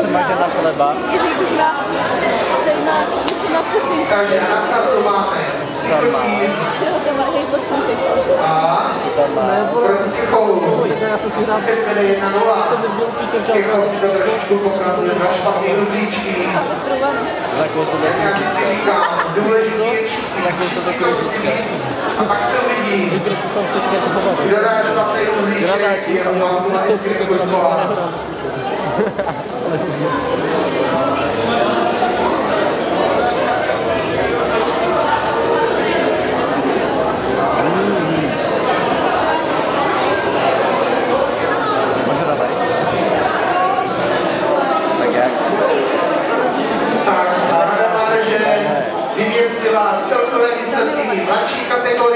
přemaže na chleba. Jiřík už má tady na něco na vkusinku. Takže na startu máme cykotí a proti koulu. Teď vede 1-0. Kekal si to trošičku pokazuje na špatný rozlíčky. Jak si říkám, důležitý je čistý. A pak se uvidí, kdo dá špatný rozlíček, jenom vám tu vždycky řeknu zkola. Tak, Rada mládeže vyvěsila celkové výsledky mladší kategorie.